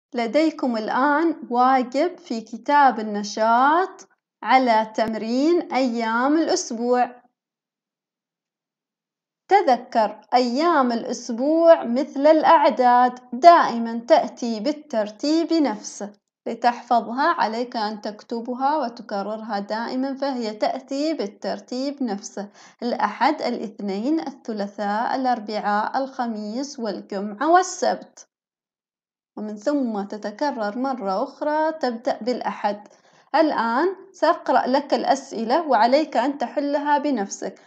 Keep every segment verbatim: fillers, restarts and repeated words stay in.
لديكم الآن واجب في كتاب النشاط على تمرين أيام الأسبوع. تذكر أيام الأسبوع مثل الأعداد دائماً تأتي بالترتيب نفسه، لتحفظها عليك أن تكتبها وتكررها دائماً، فهي تأتي بالترتيب نفسه: الأحد، الاثنين، الثلاثاء، الأربعاء، الخميس، والجمعة، والسبت. ومن ثم تتكرر مرة أخرى تبدأ بالأحد. الآن سأقرأ لك الأسئلة وعليك أن تحلها بنفسك.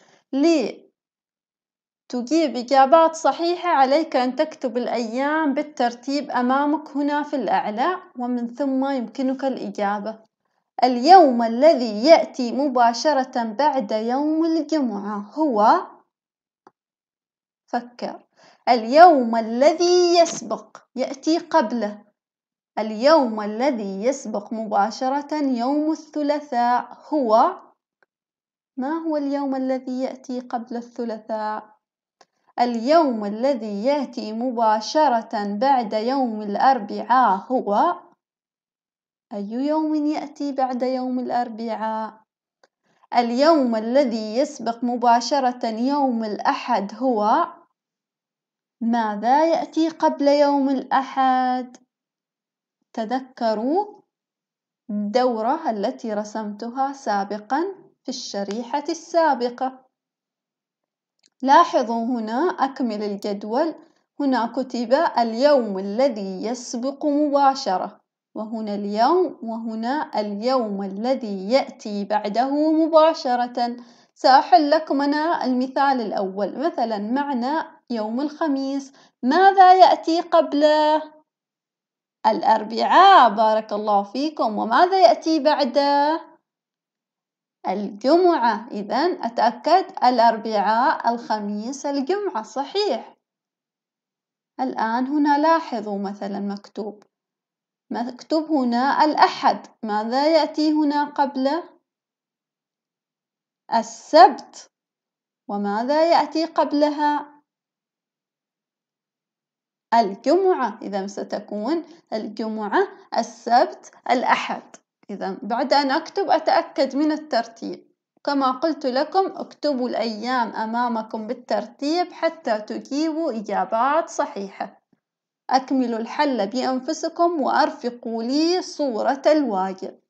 لتجيب إجابات صحيحة عليك أن تكتب الأيام بالترتيب أمامك هنا في الأعلى، ومن ثم يمكنك الإجابة. اليوم الذي يأتي مباشرة بعد يوم الجمعة هو، فكر. اليوم الذي يسبق يأتي قبله. اليوم الذي يسبق مباشرة يوم الثلاثاء هو، ما هو اليوم الذي يأتي قبل الثلاثاء؟ اليوم الذي يأتي مباشرة بعد يوم الأربعاء هو، أي يوم يأتي بعد يوم الأربعاء؟ اليوم الذي يسبق مباشرة يوم الأحد هو، ماذا يأتي قبل يوم الأحد؟ تذكروا الدورة التي رسمتها سابقاً في الشريحة السابقة. لاحظوا هنا، أكمل الجدول. هنا كتب اليوم الذي يسبق مباشرة، وهنا اليوم، وهنا اليوم الذي يأتي بعده مباشرة. سأحل لكم أنا المثال الأول. مثلاً معنا يوم الخميس، ماذا يأتي قبله؟ الأربعاء، بارك الله فيكم. وماذا يأتي بعده؟ الجمعة. إذن أتأكد، الأربعاء، الخميس، الجمعة، صحيح. الآن هنا لاحظوا، مثلا مكتوب مكتوب هنا الأحد، ماذا يأتي هنا قبله؟ السبت. وماذا يأتي قبلها؟ الجمعة. إذا ستكون الجمعة، السبت، الأحد. إذا بعد أن أكتب أتأكد من الترتيب. كما قلت لكم، اكتبوا الأيام أمامكم بالترتيب حتى تجيبوا إجابات صحيحة. أكملوا الحل بأنفسكم وأرفقوا لي صورة الواجب.